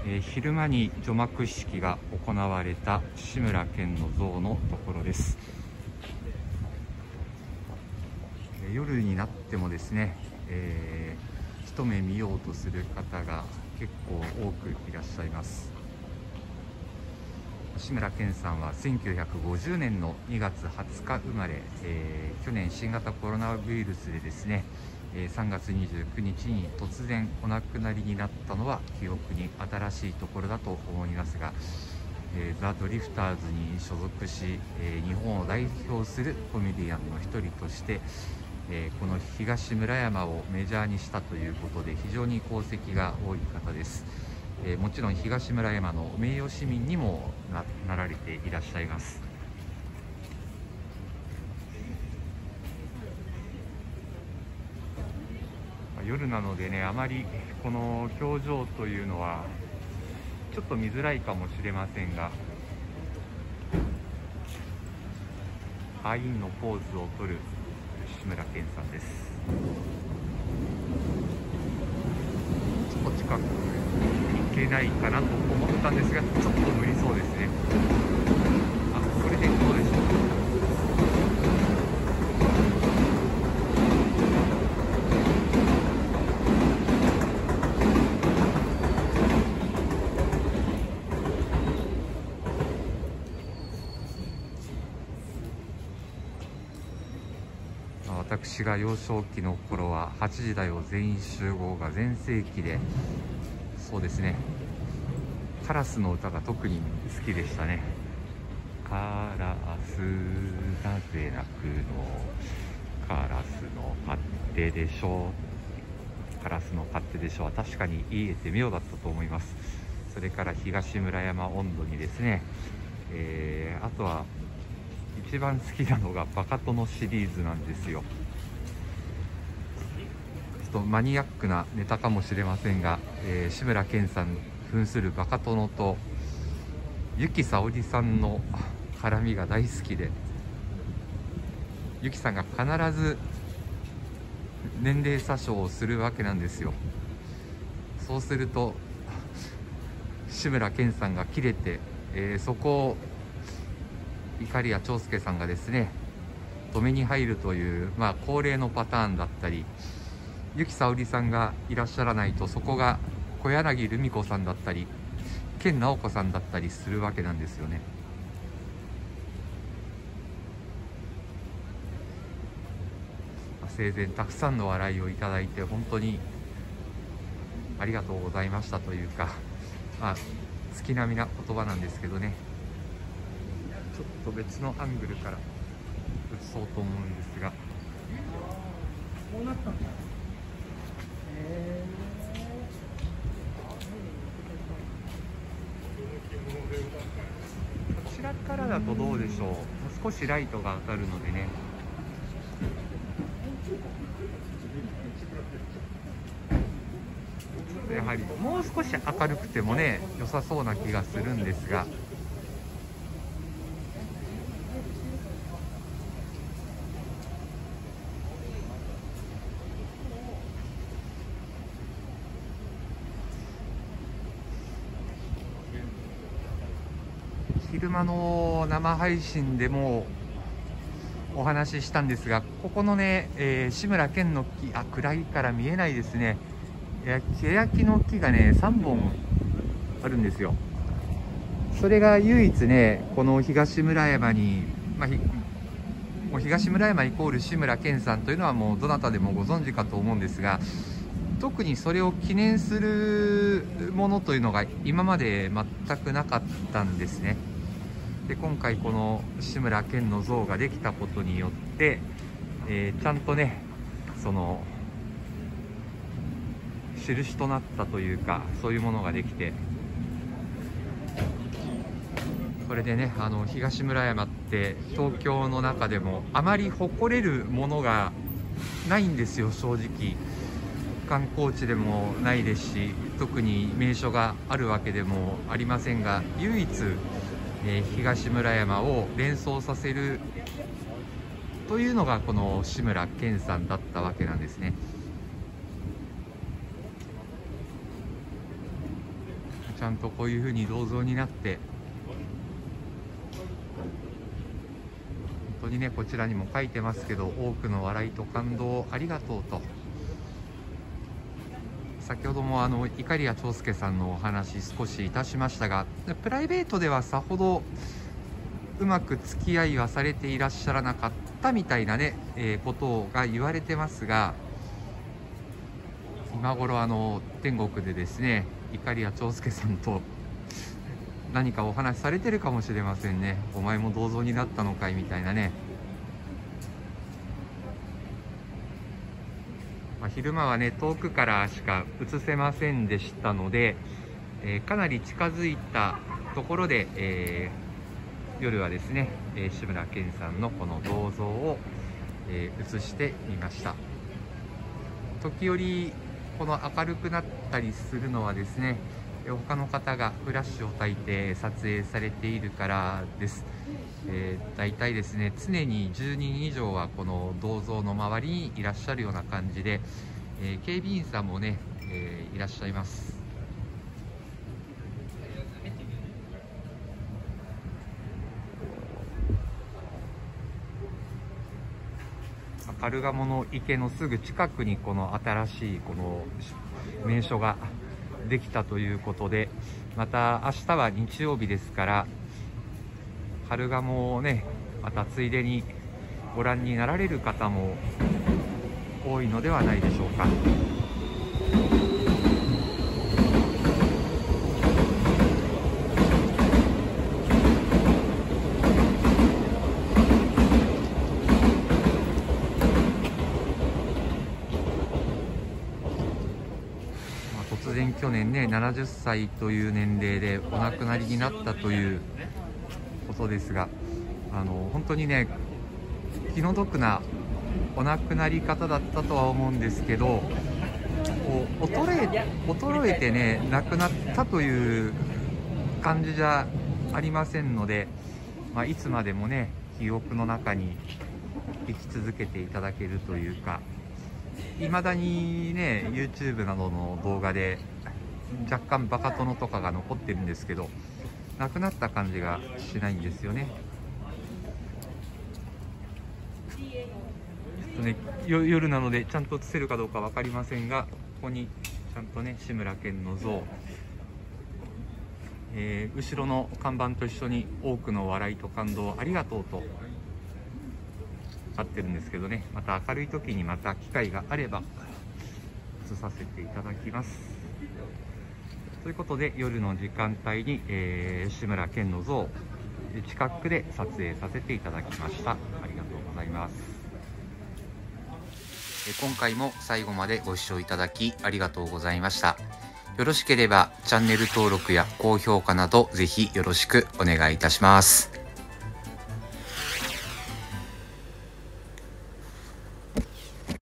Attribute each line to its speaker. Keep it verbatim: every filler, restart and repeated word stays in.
Speaker 1: えー、昼間に除幕式が行われた志村けんの像のところです。えー、夜になってもですね、えー、一目見ようとする方が結構多くいらっしゃいます。志村けんさんはせんきゅうひゃくごじゅうねんのにがつはつか生まれ、えー、去年新型コロナウイルスでですね、えー、さんがつにじゅうくにちに突然お亡くなりになったのは記憶に新しいところだと思いますが、えー、ザ・ドリフターズに所属し、えー、日本を代表するコメディアンの一人として、えー、この東村山をメジャーにしたということで非常に功績が多い方です。えー、もちろん東村山の名誉市民にも な, なられていらっしゃいます。夜なのでね、あまりこの表情というのはちょっと見づらいかもしれませんが、ハインのポーズを取る志村けんさんです。ちょっと近くいけないかなと思ったんですが、ちょっと無理そうですね。あ、これでどうでしょう。私が幼少期の頃ははちじだよ全員集合が全盛期で、そうですね、カラスの歌が特に好きでしたね。カラスなぜ鳴くの、カラスの勝手でしょう、カラスの勝手でしょうは確かに言えて妙だったと思います。それから東村山音頭にですね、えー、あとは一番好きなのがバカ殿シリーズなんですよ。ちょっとマニアックなネタかもしれませんが、えー、志村けんさん扮するバカ殿と由紀さおりさんの絡みが大好きで、由紀さんが必ず年齢詐称をするわけなんですよ。そうすると志村けんさんがキレて、えー、そこを碇谷長介さんがですね止めに入るという、まあ、恒例のパターンだったり、由紀さおりさんがいらっしゃらないとそこが小柳ルミ子さんだったり健直子さんだったりするわけなんですよね。生前たくさんの笑いをいただいて本当にありがとうございましたというか、まあ、月並みな言葉なんですけどね、ちょっと別のアングルから映そうと思うんですが、こうなったんだ。へー、こちらからだとどうでしょう。少しライトが当たるのでね、やはりもう少し明るくてもね良さそうな気がするんですが、昼間の生配信でもお話ししたんですが、ここのね、えー、志村けんの木、あ、暗いから見えないですね。欅の木がねさんぼんあるんですよ。それが唯一ねこの東村山に、まあ、ひもう東村山イコール志村けんさんというのはもうどなたでもご存知かと思うんですが、特にそれを記念するものというのが今まで全くなかったんですね。で今回この志村けんの像ができたことによって、えー、ちゃんとねその印となったというか、そういうものができて、これでねあの東村山って東京の中でもあまり誇れるものがないんですよ。正直観光地でもないですし、特に名所があるわけでもありませんが、唯一、えー、東村山を連想させるというのがこの志村けんさんだったわけなんですね。ちちゃんとこういう風に銅像になって、本当にね、こちらにも書いてますけど、多くの笑いと感動をありがとうと。先ほどもあの碇谷長介さんのお話少しいたしましたが、プライベートではさほどうまく付き合いはされていらっしゃらなかったみたいなね、えー、ことが言われてますが、今頃あの天国でですね、碇谷長介さんと何かお話しされてるかもしれませんね。お前も銅像になったのかいみたいなね。まあ、昼間はね、遠くからしか映せませんでしたので、えー、かなり近づいたところで、えー、夜はですね、えー、志村けんさんのこの銅像を、えー、映してみました。時折この明るくなったりするのはですね、他の方がフラッシュを焚いて撮影されているからです。えー、大体ですね、常にじゅうにん以上はこの銅像の周りにいらっしゃるような感じで、えー、警備員さんもね、えー、いらっしゃいます。カルガモの池のすぐ近くにこの新しいこの名所ができたということで、また明日は日曜日ですから、カルガモをね、またついでにご覧になられる方も多いのではないでしょうか。突然去年ね、ななじゅっさいという年齢でお亡くなりになったということですが、あの本当にね、気の毒なお亡くなり方だったとは思うんですけど、こう衰え衰えてね、亡くなったという感じじゃありませんので、まあ、いつまでもね、記憶の中に生き続けていただけるというか、いまだにね YouTube などの動画で若干バカ殿とかが残ってるんですけど、亡くなった感じがしないんですよね。ちょっとね、夜なのでちゃんと映せるかどうか分かりませんが、ここにちゃんとね志村けんの像、えー、後ろの看板と一緒に多くの笑いと感動ありがとうとあってるんですけどね、また明るい時にまた機会があれば映させていただきます。ということで、夜の時間帯に、えー、志村けんの像近くで撮影させていただきました。ありがとうございます。今回も最後までご視聴いただきありがとうございました。よろしければチャンネル登録や高評価などぜひよろしくお願いいたします。